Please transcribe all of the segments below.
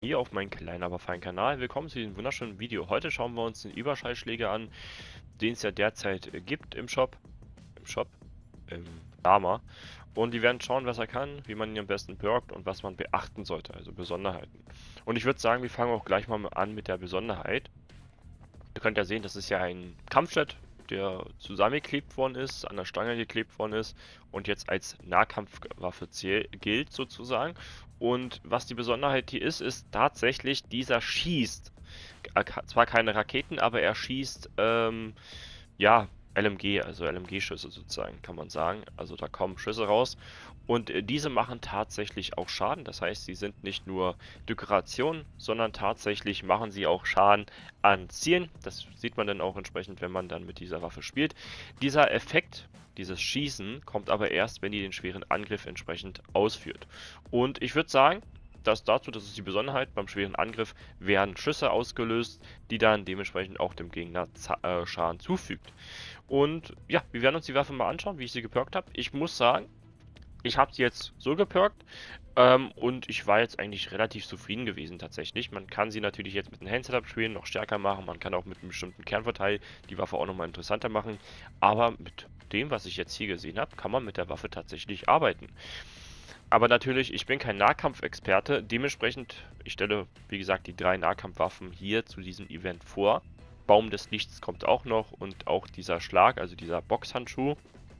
hier auf meinem kleinen, aber feinen Kanal. Willkommen zu diesem wunderschönen Video. Heute schauen wir uns den Überschallschläger an, den es ja derzeit gibt im Lama. Und die werden schauen, was er kann, wie man ihn am besten perkt und was man beachten sollte, also Besonderheiten. Und ich würde sagen, wir fangen auch gleich mal an mit der Besonderheit. Ihr könnt ja sehen, das ist ja ein Kampfjet, der zusammengeklebt worden ist, an der Stange geklebt worden ist und jetzt als Nahkampfwaffe gilt sozusagen. Und was die Besonderheit hier ist tatsächlich, dieser schießt. Zwar keine Raketen, aber er schießt, ja, LMG, also LMG-Schüsse sozusagen, kann man sagen. Also da kommen Schüsse raus. Und diese machen tatsächlich auch Schaden. Das heißt, sie sind nicht nur Dekoration, sondern tatsächlich machen sie auch Schaden an Zielen. Das sieht man dann auch entsprechend, wenn man dann mit dieser Waffe spielt. Dieser Effekt, dieses Schießen, kommt aber erst, wenn ihr den schweren Angriff entsprechend ausführt. Und ich würde sagen, das ist die Besonderheit, beim schweren Angriff werden Schüsse ausgelöst, die dann dementsprechend auch dem Gegner Schaden zufügt. Und ja, wir werden uns die Waffe mal anschauen, wie ich sie geperkt habe. Ich muss sagen, ich habe sie jetzt so geperkt und ich war jetzt eigentlich relativ zufrieden gewesen tatsächlich. Man kann sie natürlich jetzt mit einem Hand-Setup spielen, noch stärker machen. Man kann auch mit einem bestimmten Kernvorteil die Waffe auch nochmal interessanter machen. Aber mit dem, was ich jetzt hier gesehen habe, kann man mit der Waffe tatsächlich arbeiten. Aber natürlich, ich bin kein Nahkampfexperte, dementsprechend, ich stelle, wie gesagt, die 3 Nahkampfwaffen hier zu diesem Event vor. Baum des Lichts kommt auch noch und auch dieser Schlag, also dieser Boxhandschuh.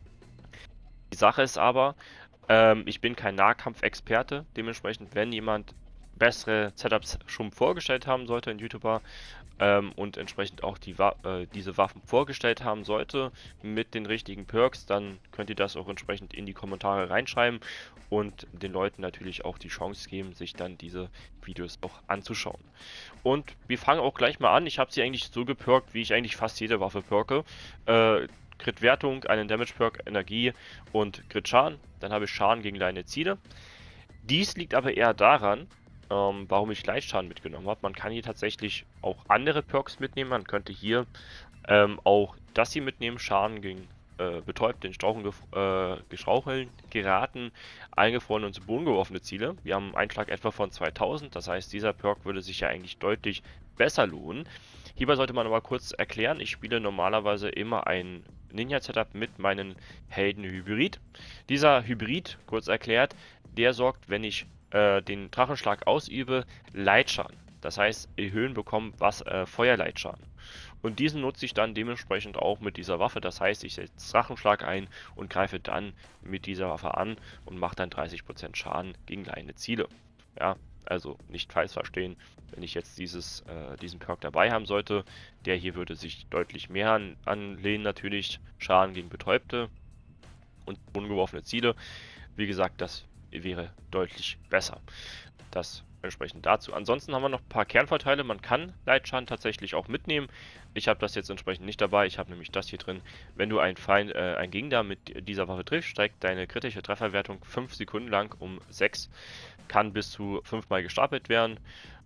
Die Sache ist aber, ich bin kein Nahkampfexperte, dementsprechend, wenn jemand bessere Setups schon vorgestellt haben sollte, ein YouTuber, und entsprechend auch diese Waffen vorgestellt haben sollte mit den richtigen Perks, dann könnt ihr das auch entsprechend in die Kommentare reinschreiben und den Leuten natürlich auch die Chance geben, sich dann diese Videos auch anzuschauen. Und wir fangen auch gleich mal an. Ich habe sie eigentlich so geperkt, wie ich eigentlich fast jede Waffe perke. Crit-Wertung, einen Damage-Perk, Energie und Crit-Schaden. Dann habe ich Schaden gegen kleine Ziele. Dies liegt aber eher daran, warum ich Gleitschaden mitgenommen habe. Man kann hier tatsächlich auch andere Perks mitnehmen. Man könnte hier auch das hier mitnehmen. Schaden gegen betäubt, in Straucheln geraten, eingefrorene und zu Boden geworfene Ziele. Wir haben einen Einschlag etwa von 2000. Das heißt, dieser Perk würde sich ja eigentlich deutlich besser lohnen. Hierbei sollte man aber kurz erklären, ich spiele normalerweise immer ein Ninja-Setup mit meinem Helden Hybrid. Dieser Hybrid, kurz erklärt, der sorgt, wenn ich den Drachenschlag ausübe, Leitschaden. Das heißt, Höhlen bekommen Feuerleitschaden. Und diesen nutze ich dann dementsprechend auch mit dieser Waffe. Das heißt, ich setze Drachenschlag ein und greife dann mit dieser Waffe an und mache dann 30% Schaden gegen kleine Ziele. Ja, also nicht falsch verstehen, wenn ich jetzt diesen Perk dabei haben sollte. Der hier würde sich deutlich mehr anlehnen, natürlich Schaden gegen Betäubte und ungeworfene Ziele. Wie gesagt, das wäre deutlich besser. Das entsprechend dazu. Ansonsten haben wir noch ein paar Kernvorteile. Man kann Leitschaden tatsächlich auch mitnehmen. Ich habe das jetzt entsprechend nicht dabei. Ich habe nämlich das hier drin. Wenn du einen Gegner mit dieser Waffe triffst, steigt deine kritische Trefferwertung 5 Sekunden lang um 6. Kann bis zu 5 Mal gestapelt werden.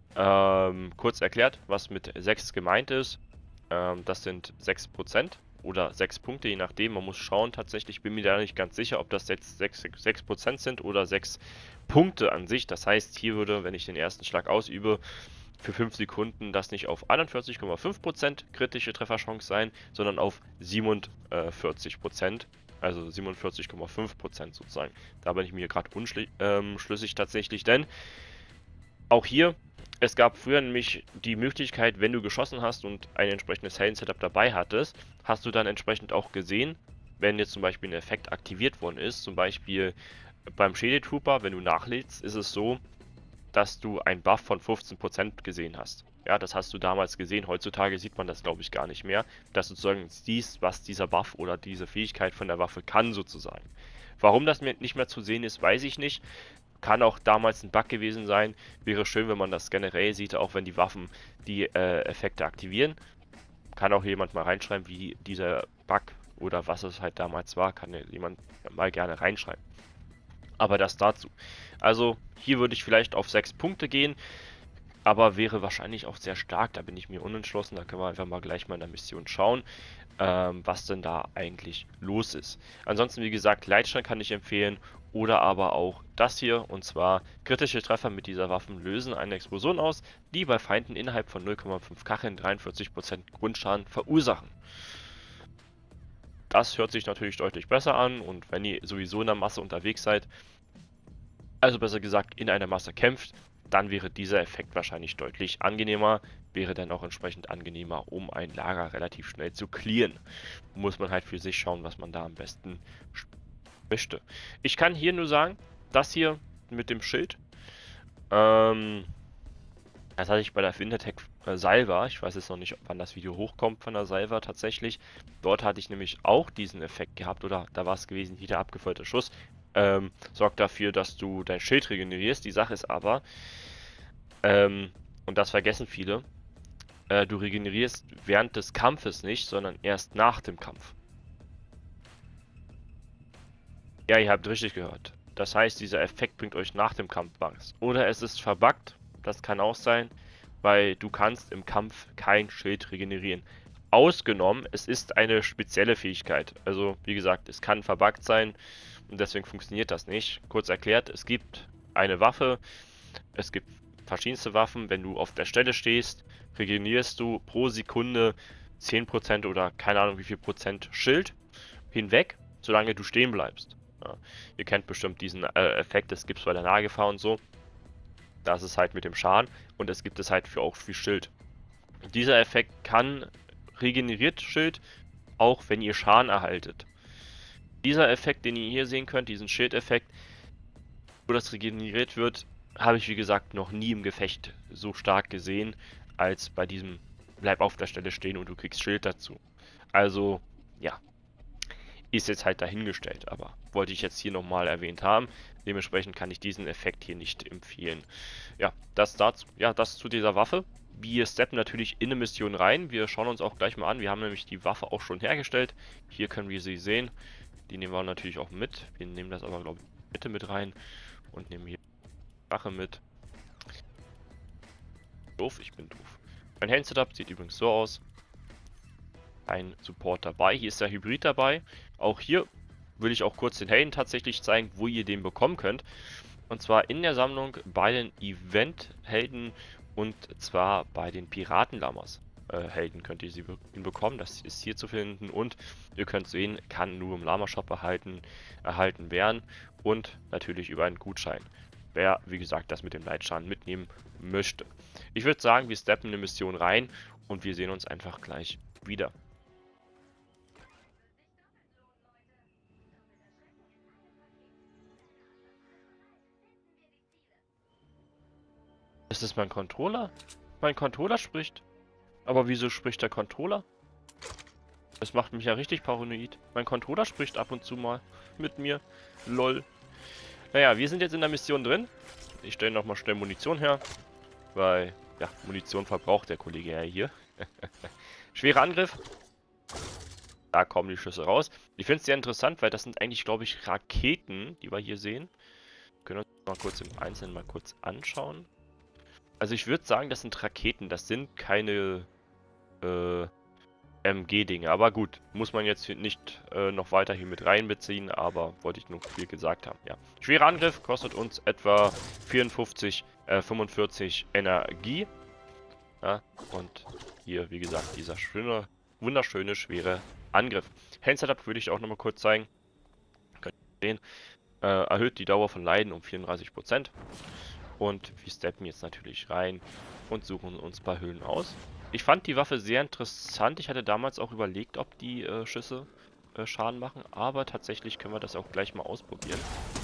Kurz erklärt, was mit 6 gemeint ist. Das sind 6%. Oder 6 Punkte, je nachdem. Man muss schauen, tatsächlich bin mir da nicht ganz sicher, ob das jetzt 6% sind oder 6 Punkte an sich. Das heißt, hier würde, wenn ich den ersten Schlag ausübe, für 5 Sekunden das nicht auf 41,5% kritische Trefferchance sein, sondern auf 47%, also 47,5% sozusagen. Da bin ich mir gerade unschlüssig tatsächlich, denn auch hier, es gab früher nämlich die Möglichkeit, wenn du geschossen hast und ein entsprechendes Helden-Setup dabei hattest, hast du dann entsprechend auch gesehen, wenn jetzt zum Beispiel ein Effekt aktiviert worden ist, zum Beispiel beim Schädeltrooper, wenn du nachlädst, ist es so, dass du einen Buff von 15% gesehen hast. Ja, das hast du damals gesehen. Heutzutage sieht man das, glaube ich, gar nicht mehr, dass du sozusagen siehst, was dieser Buff oder diese Fähigkeit von der Waffe kann, sozusagen. Warum das nicht mehr zu sehen ist, weiß ich nicht. Kann auch damals ein Bug gewesen sein. Wäre schön, wenn man das generell sieht, auch wenn die Waffen die Effekte aktivieren. Kann auch jemand mal reinschreiben, wie dieser Bug oder was es halt damals war. Kann jemand mal gerne reinschreiben. Aber das dazu. Also hier würde ich vielleicht auf 6 Punkte gehen, aber wäre wahrscheinlich auch sehr stark. Da bin ich mir unentschlossen. Da können wir einfach mal gleich mal in der Mission schauen. was denn da eigentlich los ist. Ansonsten, wie gesagt, Leitstein kann ich empfehlen oder aber auch das hier, und zwar kritische Treffer mit dieser Waffe lösen eine Explosion aus, die bei Feinden innerhalb von 0,5 Kacheln 43% Grundschaden verursachen. Das hört sich natürlich deutlich besser an, und wenn ihr sowieso in der Masse unterwegs seid, also besser gesagt in einer Masse kämpft, dann wäre dieser Effekt wahrscheinlich deutlich angenehmer, wäre dann auch entsprechend angenehmer, um ein Lager relativ schnell zu clearen. Muss man halt für sich schauen, was man da am besten möchte. Ich kann hier nur sagen, das hier mit dem Schild, das hatte ich bei der Wintertech Salva. Ich weiß jetzt noch nicht, wann das Video hochkommt von der Salva tatsächlich. Dort hatte ich nämlich auch diesen Effekt gehabt, oder da war es gewesen, jeder abgefeuerte Schuss sorgt dafür, dass du dein Schild regenerierst. Die Sache ist aber, und das vergessen viele, du regenerierst während des Kampfes nicht, sondern erst nach dem Kampf. Ja, ihr habt richtig gehört. Das heißt, dieser Effekt bringt euch nach dem Kampf was. Oder es ist verbuggt, das kann auch sein, weil du kannst im Kampf kein Schild regenerieren. Ausgenommen, es ist eine spezielle Fähigkeit. Also, wie gesagt, es kann verbuggt sein und deswegen funktioniert das nicht. Kurz erklärt, es gibt eine Waffe, es gibt verschiedenste Waffen. Wenn du auf der Stelle stehst, regenerierst du pro Sekunde 10% oder keine Ahnung wie viel Prozent Schild hinweg, solange du stehen bleibst. Ja, ihr kennt bestimmt diesen Effekt, das gibt es bei der Nahgefahr und so. Das ist halt mit dem Schaden, und es gibt es halt auch für Schild. Dieser Effekt kann regeneriert Schild, auch wenn ihr Schaden erhaltet. Dieser Effekt, den ihr hier sehen könnt, diesen Schildeffekt, wo das regeneriert wird, habe ich wie gesagt noch nie im Gefecht so stark gesehen, als bei diesem bleib auf der Stelle stehen und du kriegst Schild dazu. Also, ja, ist jetzt halt dahingestellt, aber wollte ich jetzt hier nochmal erwähnt haben. Dementsprechend kann ich diesen Effekt hier nicht empfehlen. Ja, das dazu, ja, das zu dieser Waffe. Wir steppen natürlich in eine Mission rein. Wir schauen uns auch gleich mal an. Wir haben nämlich die Waffe auch schon hergestellt. Hier können wir sie sehen. Die nehmen wir natürlich auch mit. Wir nehmen das aber, glaube ich, in die Mitte mit rein und nehmen hier die Wache mit. Doof, ich bin doof. Mein Hand-Setup sieht übrigens so aus. Ein Support dabei. Hier ist der Hybrid dabei. Auch hier will ich auch kurz den Helden tatsächlich zeigen, wo ihr den bekommen könnt. Und zwar in der Sammlung bei den Event-Helden, und zwar bei den Piratenlamas. Helden könnt ihr sie bekommen. Das ist hier zu finden, und ihr könnt sehen, kann nur im Lama-Shop erhalten werden, und natürlich über einen Gutschein. Wer, wie gesagt, das mit dem Leitschaden mitnehmen möchte. Ich würde sagen, wir steppen in eine Mission rein und wir sehen uns einfach gleich wieder. Ist das mein Controller? Mein Controller spricht. Aber wieso spricht der Controller? Das macht mich ja richtig paranoid. Mein Controller spricht ab und zu mal mit mir. Lol. Naja, wir sind jetzt in der Mission drin. Ich stelle nochmal schnell Munition her. Weil, ja, Munition verbraucht der Kollege ja hier. Schwerer Angriff. Da kommen die Schüsse raus. Ich finde es sehr interessant, weil das sind eigentlich, glaube ich, Raketen, die wir hier sehen. Wir können uns mal kurz im Einzelnen mal kurz anschauen. Also ich würde sagen, das sind Raketen. Das sind keine MG-Dinge. Aber gut, muss man jetzt nicht noch weiter hier mit reinbeziehen, aber wollte ich nur viel gesagt haben. Ja. Schwerer Angriff kostet uns etwa 45 Energie. Ja, und hier, wie gesagt, dieser schöne, wunderschöne, schwere Angriff. Hand-Setup würde ich auch nochmal kurz zeigen. Könnt ihr sehen. Erhöht die Dauer von Leiden um 34%. Und wir steppen jetzt natürlich rein und suchen uns ein paar Höhlen aus. Ich fand die Waffe sehr interessant. Ich hatte damals auch überlegt, ob die Schüsse Schaden machen. Aber tatsächlich können wir das auch gleich mal ausprobieren.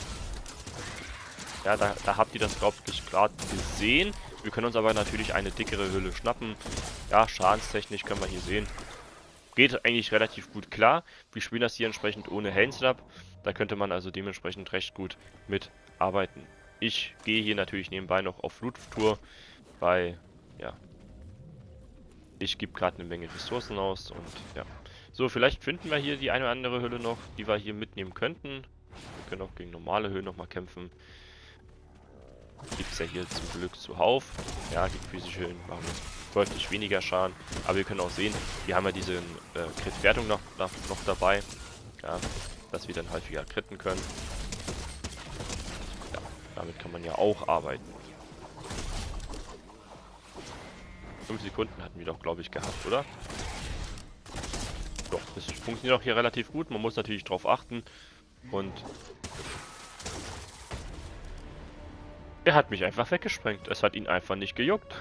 Ja, da habt ihr das, glaube ich, gerade gesehen. Wir können uns aber natürlich eine dickere Hülle schnappen. Ja, schadenstechnisch können wir hier sehen. Geht eigentlich relativ gut klar. Wir spielen das hier entsprechend ohne Hand-Setup. Da könnte man also dementsprechend recht gut mitarbeiten. Ich gehe hier natürlich nebenbei noch auf Loot-Tour, weil, ja, ich gebe gerade eine Menge Ressourcen aus und ja. So, vielleicht finden wir hier die eine oder andere Hülle noch, die wir hier mitnehmen könnten. Wir können auch gegen normale Höhlen nochmal kämpfen. Gibt es ja hier zum Glück zuhauf. Ja, die physische Höhlen machen uns deutlich weniger Schaden. Aber wir können auch sehen, wir haben ja diese Crit-Wertung noch dabei. Ja, dass wir dann häufiger critten können. Ja, damit kann man ja auch arbeiten. 5 Sekunden hatten wir doch, glaube ich, gehabt, oder? Doch, das funktioniert auch hier relativ gut. Man muss natürlich drauf achten. Und er hat mich einfach weggesprengt. Es hat ihn einfach nicht gejuckt.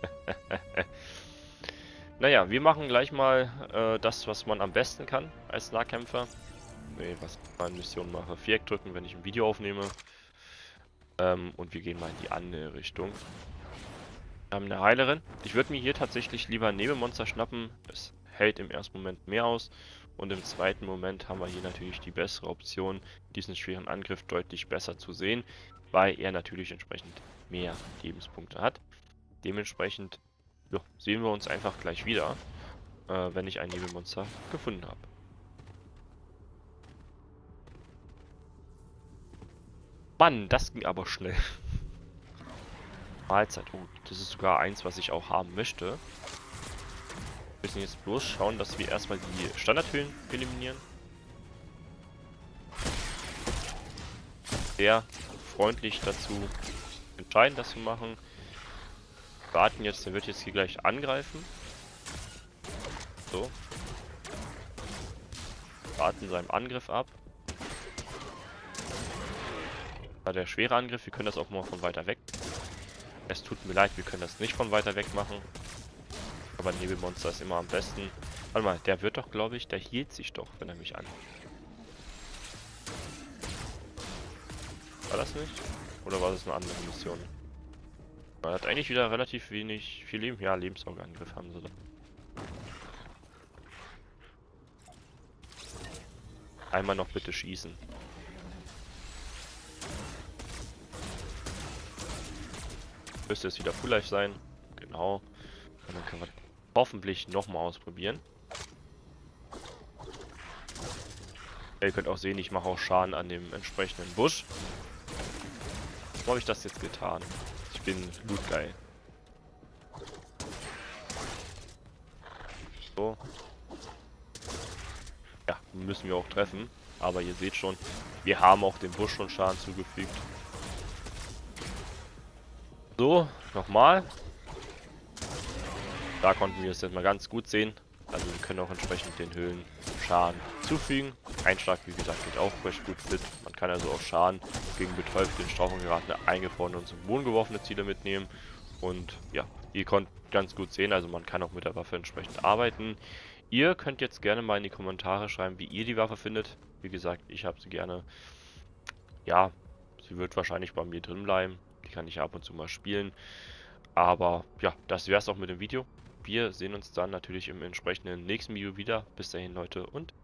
Naja, wir machen gleich mal das, was man am besten kann als Nahkämpfer. Nee, was ich mal in Mission mache. Viereck drücken, wenn ich ein Video aufnehme. Und wir gehen mal in die andere Richtung. Wir haben eine Heilerin. Ich würde mir hier tatsächlich lieber ein Nebelmonster schnappen. Es hält im ersten Moment mehr aus. Und im zweiten Moment haben wir hier natürlich die bessere Option, diesen schweren Angriff deutlich besser zu sehen, weil er natürlich entsprechend mehr Lebenspunkte hat. Dementsprechend ja, sehen wir uns einfach gleich wieder, wenn ich ein Nebelmonster gefunden habe. Mann, das ging aber schnell. Mahlzeit. Oh, das ist sogar eins, was ich auch haben möchte. Wir müssen jetzt bloß schauen, dass wir erstmal die Standardhöhlen eliminieren. Sehr freundlich dazu entscheiden, das zu machen. Wir warten jetzt, der wird jetzt hier gleich angreifen. So. Warten seinem Angriff ab. Da der schwere Angriff, wir können das auch mal von weiter weg. Es tut mir leid, wir können das nicht von weiter weg machen. Aber Nebelmonster ist immer am besten. Warte mal, der wird doch, glaube ich, der hielt sich doch, wenn er mich an. War das nicht? Oder war das eine andere Mission? Er hat eigentlich wieder relativ viel Leben. Ja, Lebensaugangriff haben sie da. Einmal noch bitte schießen. Müsste es wieder Full Life sein. Genau. Und dann können wir hoffentlich nochmal ausprobieren. Ja, ihr könnt auch sehen, ich mache auch Schaden an dem entsprechenden Busch. Wo habe ich das jetzt getan? Ich bin lootgeil. So. Ja, müssen wir auch treffen. Aber ihr seht schon, wir haben auch dem Busch schon Schaden zugefügt. So, nochmal. Da konnten wir es jetzt mal ganz gut sehen. Also wir können auch entsprechend den Höhlen Schaden zufügen. Einschlag, wie gesagt, geht auch recht gut fit. Man kann also auch Schaden gegen betäubte, in Strauchung geratene, eingefrorene und zum Boden geworfene Ziele mitnehmen. Und ja, ihr könnt ganz gut sehen, also man kann auch mit der Waffe entsprechend arbeiten. Ihr könnt jetzt gerne mal in die Kommentare schreiben, wie ihr die Waffe findet. Wie gesagt, ich habe sie gerne. Ja, sie wird wahrscheinlich bei mir drin bleiben. Die kann ich ab und zu mal spielen. Aber ja, das wäre es auch mit dem Video. Wir sehen uns dann natürlich im entsprechenden nächsten Video wieder. Bis dahin, Leute, und